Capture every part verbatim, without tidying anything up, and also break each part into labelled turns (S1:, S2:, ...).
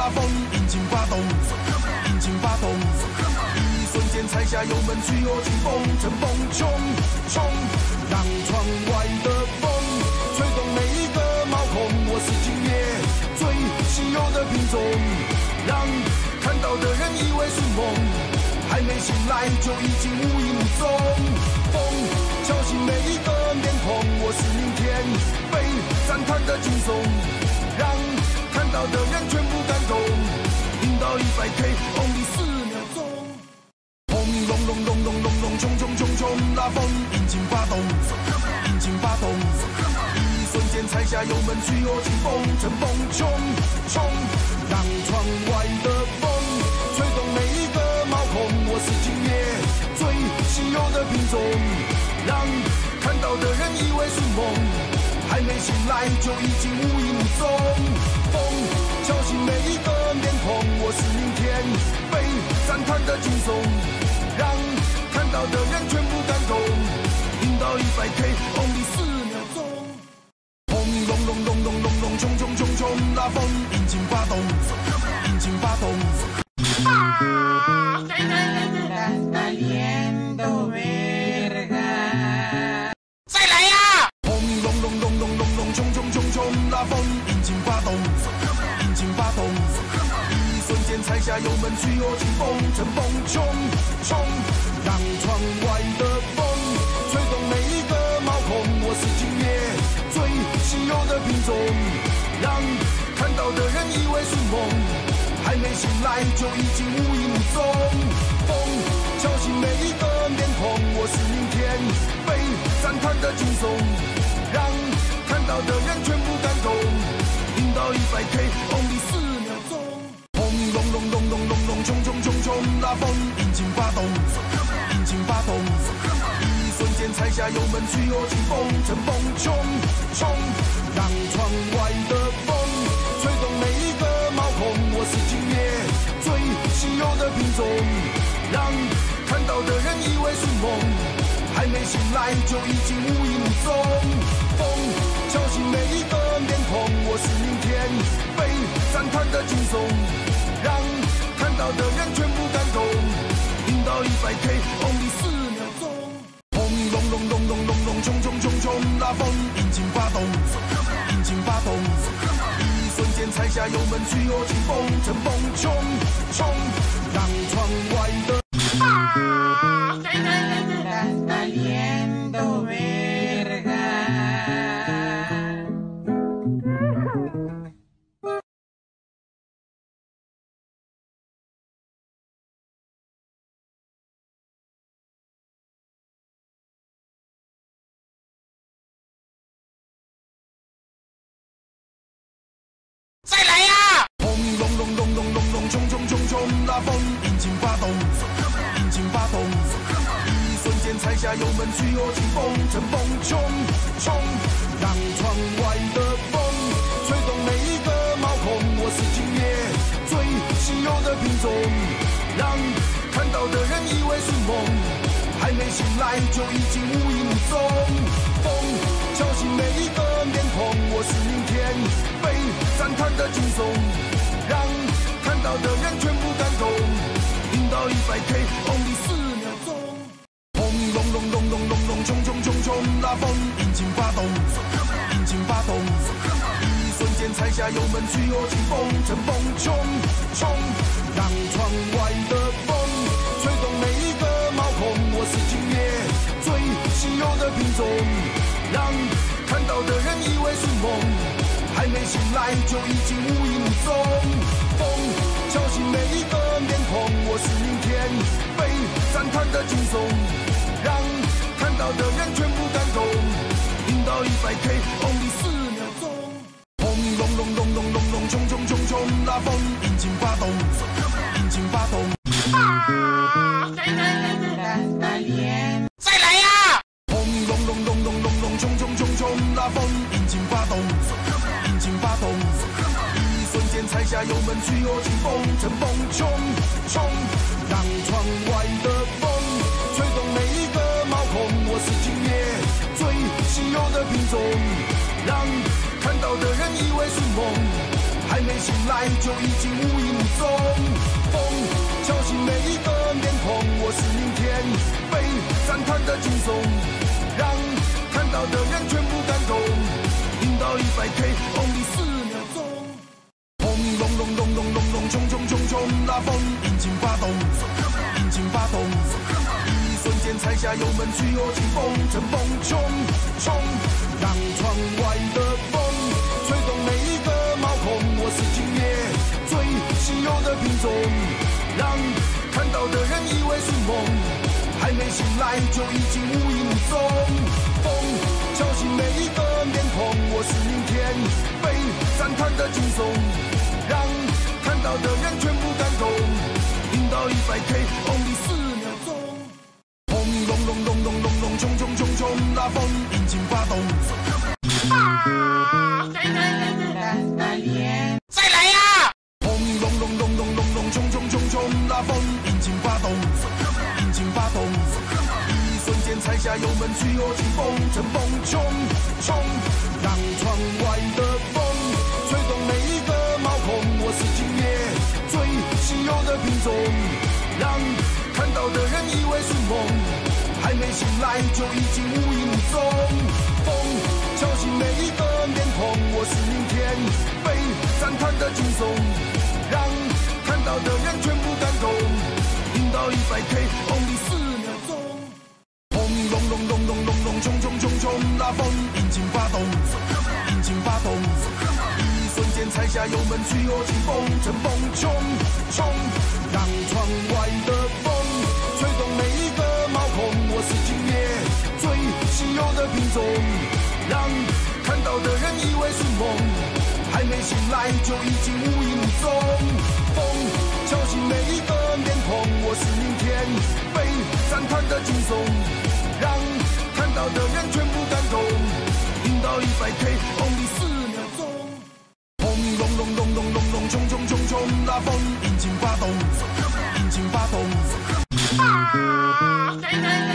S1: 拉风，引擎发动，引擎发动，一瞬间踩下油门，去我紧绷，乘风冲冲，让窗外的风吹动每一个毛孔。我是今夜最稀有的品种，让看到的人以为是梦，还没醒来就已经无影无踪。风敲醒每一个面孔，我是明天被赞叹的惊悚，让看到的人全部感动。零到一百 K，only 四秒钟。轰隆隆隆隆隆隆，冲冲冲冲，拉风，引擎发动，引擎发动，一瞬间踩下油门，去我紧绷，乘风冲冲，让窗外的风吹动每一个毛孔。我是今夜最稀有的品种，让看到的人以为是梦，还没醒来就已经无影无踪。风敲醒每一个面孔，我是明天被赞叹的惊悚，让看到的人全部感动。零到一百 K，only 四秒钟。轰隆隆隆隆隆隆，冲冲冲冲，拉风，引擎发动，引擎发动。
S2: 再来呀！
S1: 轰隆隆隆隆隆隆，冲冲冲冲，拉风，引擎发动，引擎发动，一瞬间踩下油门，去我紧绷，乘风冲冲，让窗外的风吹动每一个毛孔。我是今夜最稀有的品种，让看到的人以为是梦，还没醒来就已经无影无踪。风敲醒每一个面孔，我是明天被赞叹的惊悚，让看到的人全部感动。零到一百 K，only 四秒钟。轰隆隆隆隆隆隆，冲冲冲冲，拉风，引擎发动，引擎发动，一瞬间踩下油门，去我紧绷，乘风冲冲，让窗外的风吹动每一个毛孔。我是今夜最稀有的品种，让看到的人以为是梦，还没醒来就已经无影无踪。风敲醒每一个面孔，我是明天被赞叹的惊悚，让看到的人全部感动。零到一百 K，only 四秒钟。轰隆隆隆隆隆隆，冲冲冲冲，拉风，引擎发动，引擎发动，一瞬间踩下油门，去我紧绷，乘风冲冲，让窗外的。
S2: 再来呀！
S1: 轰隆隆隆隆隆隆，冲冲冲冲，拉风，引擎发动，引擎发动，一瞬间踩下油门，去我紧绷，乘风冲冲，让窗外的风吹动每一个毛孔。我是今夜最稀有的品种，让看到的人以为是梦，还没醒来就已经无影无踪。风敲醒每一个面孔，我是明天被赞叹的惊悚，让看到的人全部感动。零到一百 K，only 四秒钟。轰隆隆隆隆隆隆，冲冲冲冲，拉风，引擎发动，引擎发动，一瞬间踩下油门，去我紧绷，乘风冲冲，让窗外的风吹动每一个毛孔。我是今夜最稀有的品种，让看到的人以为是梦，还没醒来就已经无影无踪。风敲醒每一个面孔，我是明天被赞叹的惊悚，让看到的人全部感动。零到一百 K，only 四秒钟。轰隆隆隆隆隆隆，冲冲冲冲，拉风，引擎发动，引擎发动。
S2: 再来呀！
S1: 轰隆隆隆隆隆隆，冲冲冲冲，拉风，引擎发动，引擎发动，一瞬间踩下油门，去我紧绷，乘风冲冲，让窗外的风吹动每一个毛孔。我是今夜最稀有的品种，让看到的人以为是梦，还没醒来就已经无影无踪。风敲醒每一个面孔，我是明天被赞叹的惊悚，让看到的人全部感动。赢到一百 K only 四秒钟，轰隆隆隆隆隆隆，冲冲冲冲，拉风引擎发动，引擎发动，一瞬间踩下油门，去握紧风，乘风冲冲，让窗外的风吹动每一个毛孔。我是今夜最稀有的品种，让看到的人以为是梦，还没醒来就已经无影无踪。风敲醒每一个面孔，我是明天被赞叹的惊悚，让看到的人全部感动。赢到一百 K only 四秒钟，轰隆隆隆隆隆隆，冲冲冲冲，拉风引擎发动。
S2: 啊！再来呀！
S1: 轰隆隆隆隆隆隆，冲冲冲冲，拉风引擎发动，引擎发动，一瞬间踩下油门，去握紧风，乘风冲冲，让窗外的风吹动每一个毛孔。我是今夜最稀有的品种，让看到的人以为是梦，还没醒来就已经无影无踪。风敲醒每一个面孔，我是明天被赞叹的惊悚，让看到的人全部感动。赢到一百 K only 四秒钟，轰隆隆隆隆隆隆，冲冲冲冲，拉风引擎发动，引擎发动，一瞬间踩下油门，去握紧风，乘风冲冲，让窗外的风吹动每一个毛孔。我是今夜最稀有的品种，让看到的人以为是梦，还没醒来就已经无影无踪。风敲醒每一个面孔，我是明天被赞叹的惊悚，让看到的人全部感动。赢到一百 K only 四秒钟，轰隆隆隆隆隆隆，冲冲冲冲，拉风引擎发动，引擎发动。
S2: 啊！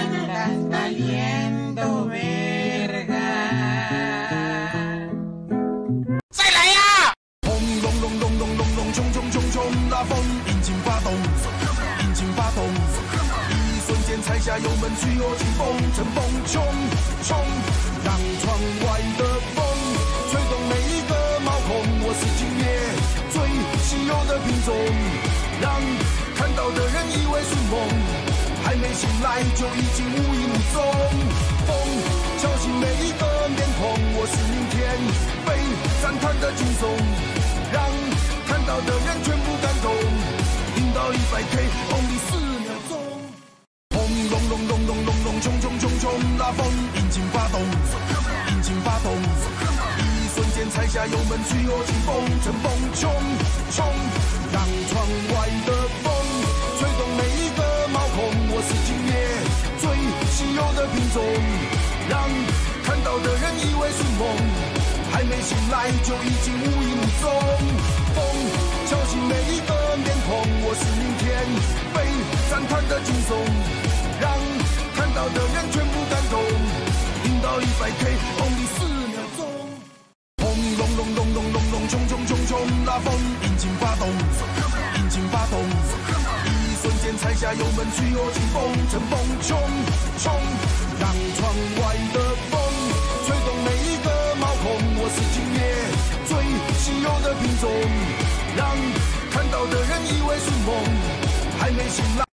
S2: 再来呀！
S1: 轰隆隆隆隆隆隆，冲冲冲冲，拉风引擎发动，引擎发动，一瞬间踩下油门，去握紧风，乘风冲冲，让窗外的风吹动每一个毛孔。我是今夜最稀有的品种，让看到的人以为是梦，还没醒来就已经无影无踪。风敲醒每一个面孔，我是明天被赞叹的惊悚，让看到的人全部感动。赢到一百 K only 四秒钟，轰隆隆隆隆隆隆，冲冲冲冲，拉风引擎发动，引擎发动，一瞬间踩下油门，去握紧风，乘风冲冲，让窗外的风吹动每一个毛孔。我是今夜最稀有的品种，让看到的人以为是梦，还没醒来就已经无影无踪。风敲醒每一个面孔，我是明天被赞叹的惊悚，让看到的人全部感动。赢到一百 K only 四秒钟，轰隆隆隆隆隆隆，冲冲冲冲，拉风引擎发动，引擎发动，一瞬间踩下油门，去握紧风，乘风冲冲，让窗外的风吹动每一个毛孔。我是今夜最稀有的品种，让看到的人以为是梦，还没醒来。